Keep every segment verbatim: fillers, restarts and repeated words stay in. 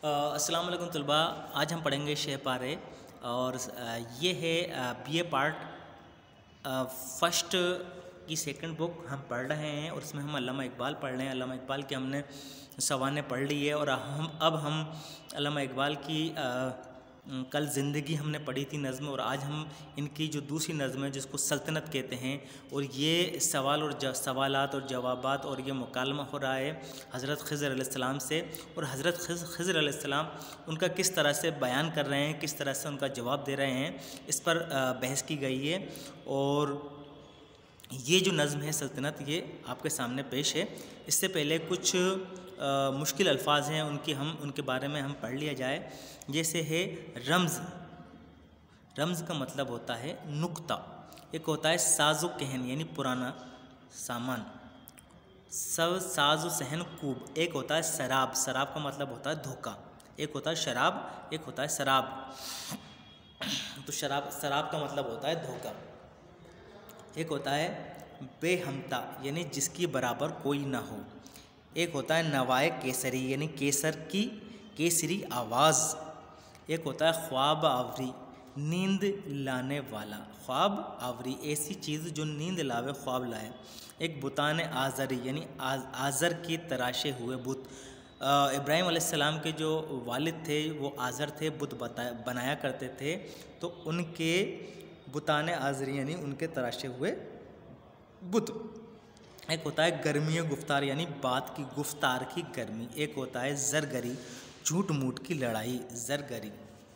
अस्सलाम वालेकुम तलबा। आज हम पढ़ेंगे शेह पारे और ये है बीए पार्ट फर्स्ट की सेकंड बुक हम पढ़ रहे हैं और इसमें हम अल्लामा इकबाल पढ़ रहे हैं। अल्लामा इकबाल की हमने सवाने पढ़ ली है और हम अब हम अल्लामा इकबाल की आ, कल ज़िंदगी हमने पढ़ी थी नज़्म, और आज हम इनकी जो दूसरी नज़्म है जिसको सल्तनत कहते हैं, और ये सवाल और सवालात और जवाबात और ये मुकालमा हो रहा है हज़रत ख़िज़र अलैहिस्सलाम से। और हज़रत ख़िज़र अलैहिस्सलाम उनका किस तरह से बयान कर रहे हैं, किस तरह से उनका जवाब दे रहे हैं, इस पर बहस की गई है। और ये जो नज़्म है सल्तनत, ये आपके सामने पेश है। इससे पहले कुछ आ, मुश्किल अल्फाज हैं, उनकी हम उनके बारे में हम पढ़ लिया जाए। जैसे है रम्ज़। रम्ज़ का मतलब होता है नुक्ता। एक होता है साज़ो कहन यानी पुराना सामान, सब साज़ो सहन कूब। एक होता है शराब। शराब का मतलब होता है धोखा। एक होता है शराब, एक होता है शराब। तो शराब शराब का मतलब होता है धोखा। एक होता है बेहमता यानी जिसकी बराबर कोई ना हो। एक होता है नवाए केसरी यानी केसर की केसरी आवाज़। एक होता है ख्वाब आवरी नींद लाने वाला। ख्वाब आवरी ऐसी चीज़ जो नींद लावे, ख्वाब लाए। एक बुतान आज़री यानी आज, आज़र की तराशे हुए बुत। इब्राहिम अलैहिस्सलाम के जो वालिद थे वो आज़र थे, बुत बनाया करते थे, तो उनके बुतान आज़री यानी उनके तराशे हुए बुत। एक होता है गर्मी गुफ्तार यानी बात की गुफ्तार की गर्मी। एक होता है ज़रगरी झूठ मूठ की लड़ाई, ज़रगरी।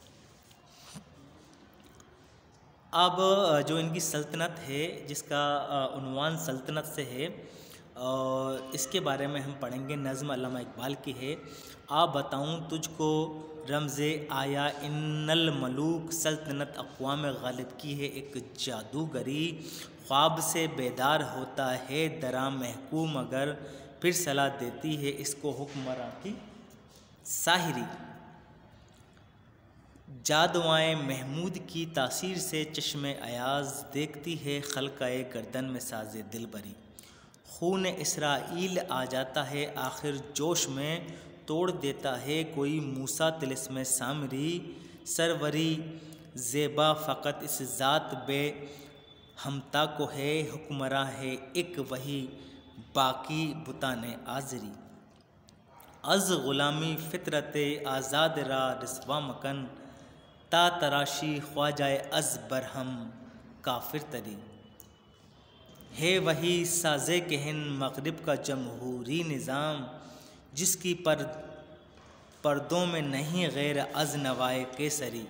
अब जो इनकी सल्तनत है, जिसका उन्वान सल्तनत से है, और इसके बारे में हम पढ़ेंगे। नज़्म अल्लामा इकबाल की है। आ बताऊं तुझको रमज़े आया इन्नल मलूक। सल्तनत अक़वाम गालिब की है एक जादूगरी। ख्वाब से बेदार होता है दरा महकूम, अगर फिर सलाह देती है इसको हुक्मरां की साहिरी। जादवाएँ महमूद की तासीर से चश्मे अयाज देखती है खलकाए गर्दन में साजे दिलबरी। खून इसराइल आ जाता है आखिर जोश में, तोड़ देता है कोई मूसा तिलिस्म सामरी। सरवरी ज़ेबा फ़कत इस ज़ात बे हमता को है, हुक्मरां है एक वही बाकी बुताने आज़री। अज़ ग़ुलामी फ़ितरत आज़ाद रा रिस्वा मकन, ता तराशी ख्वाजाए अज़ बरहम काफिर तरी। है वही साज़े कहन मग़रिब का जमहूरी निज़ाम, जिसकी पर पर्दों में नहीं गैर अज़ नवाए केसरी।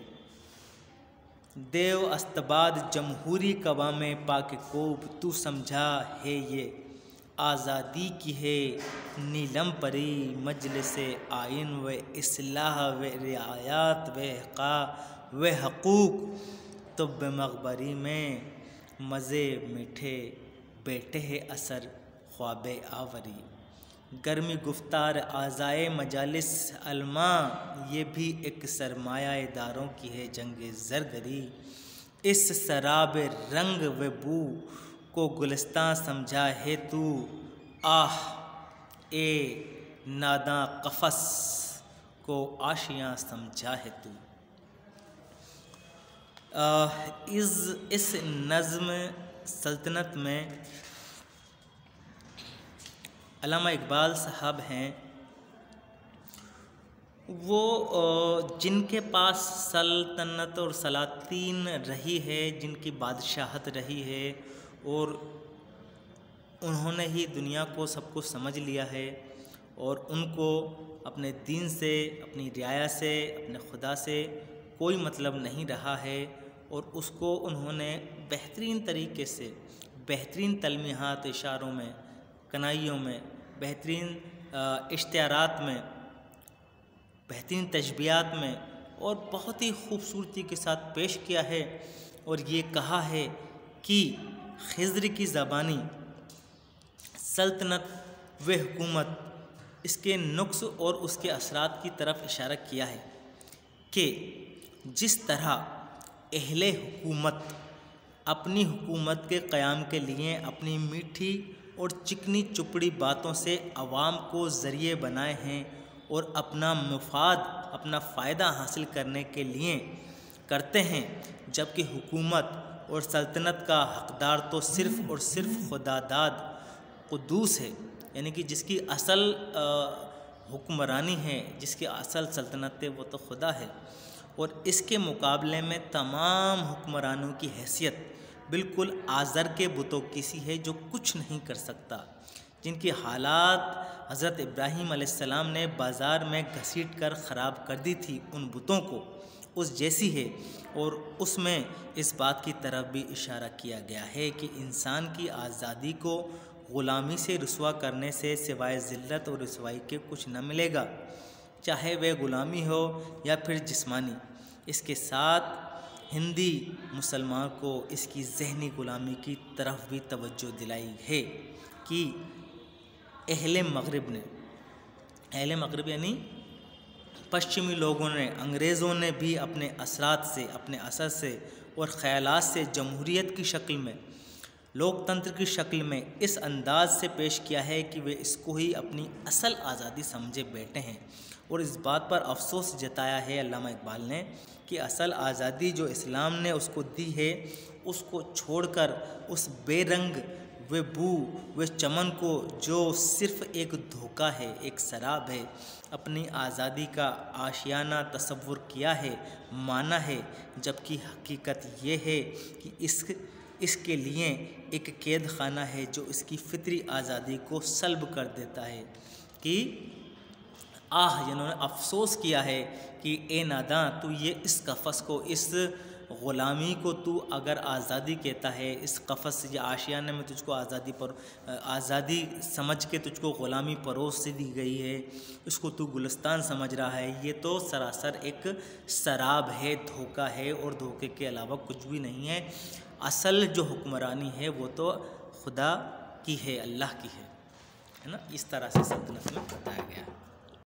देव अस्तबाद जमहूरी कवा में पाक कोब, तू समझा है ये आज़ादी की है नीलम परी। मजलिसे आइन व इस्लाह व रियायात व हक़ा व हक़ूक़, तुब मक़बरी में मज़े मीठे बेटे है असर ख्वाबे आवरी। गर्मी गुफ्तार आज़ाए मजालिस अलमा, ये भी एक सरमाया दारों की है जंगे ज़रगरी। इस शराब रंग व बू को गुलिस्तां समझा है तू, आह ए नादां कफ़स को आशियाँ समझा है तू। इस इस नज़्म सल्तनत में अल्लामा इकबाल साहब हैं, वो जिनके पास सल्तनत और सलातीन रही है, जिनकी बादशाहत रही है, और उन्होंने ही दुनिया को सब कुछ समझ लिया है, और उनको अपने दीन से, अपनी रियाया से, अपने खुदा से कोई मतलब नहीं रहा है, और उसको उन्होंने बेहतरीन तरीके से, बेहतरीन तलमीहात इशारों में, कनाइयों में, बेहतरीन इश्तिहारात में, बेहतरीन तशबीहात में, और बहुत ही खूबसूरती के साथ पेश किया है। और ये कहा है कि ख़िज़्र की ज़बानी सल्तनत व हुकूमत, इसके नुक्स और उसके असरात की तरफ इशारा किया है कि जिस तरह अहले हुकूमत अपनी हुकूमत के क़याम के लिए अपनी मीठी और चिकनी चुपड़ी बातों से अवाम को ज़रिए बनाए हैं, और अपना मुफाद, अपना फ़ायदा हासिल करने के लिए करते हैं, जबकि हुकूमत और सल्तनत का हकदार तो सिर्फ़ और सिर्फ खुदादाद कुद्दूस है, यानी कि जिसकी असल हुक्मरानी है, जिसकी असल सल्तनत है वो तो खुदा है। और इसके मुकाबले में तमाम हुक्मरानों की हैसियत बिल्कुल आज़र के बुतों की सी है, जो कुछ नहीं कर सकता, जिनकी हालात हज़रत इब्राहीम अलैहिस्सलाम ने बाज़ार में घसीट कर ख़राब कर दी थी उन बुतों को, उस जैसी है। और उसमें इस बात की तरफ भी इशारा किया गया है कि इंसान की आज़ादी को ग़ुलामी से रुसवा करने से सिवाय ज़िल्लत और रुसवाई के कुछ न मिलेगा, चाहे वह ग़ुलामी हो या फिर जिस्मानी। इसके साथ हिंदी मुसलमान को इसकी ज़हनी ग़ुलामी की तरफ भी तवज्जो दिलाई है कि अहले मग़रिब ने, अहले मग़रिब यानी पश्चिमी लोगों ने, अंग्रेज़ों ने भी अपने असरात से, अपने असर से और ख़यालात से जमहूरियत की शक्ल में, लोकतंत्र की शक्ल में इस अंदाज से पेश किया है कि वे इसको ही अपनी असल आज़ादी समझे बैठे हैं। और इस बात पर अफसोस जताया है अल्लामा इकबाल ने कि असल आज़ादी जो इस्लाम ने उसको दी है, उसको छोड़कर उस बेरंग वे बू वे चमन को, जो सिर्फ़ एक धोखा है, एक शराब है, अपनी आज़ादी का आशियाना तसव्वुर किया है, माना है, जबकि हकीकत ये है कि इस इसके लिए एक कैद खाना है जो इसकी फितरी आज़ादी को सल्ब कर देता है। कि आह, जिन्होंने अफसोस किया है कि ए नादां, तू ये इस कफ़स को, इस ग़ुलामी को तू अगर आज़ादी कहता है, इस कफ़स या आशियाने में तुझको आज़ादी पर आज़ादी समझ के तुझको ग़ुलामी परोस से दी गई है, इसको तू गुलिस्तान समझ रहा है, ये तो सरासर एक शराब है, धोखा है और धोखे के अलावा कुछ भी नहीं है। असल जो हुक्मरानी है वो तो खुदा की है, अल्लाह की है, है ना। इस तरह से सल्तनत में बताया गया।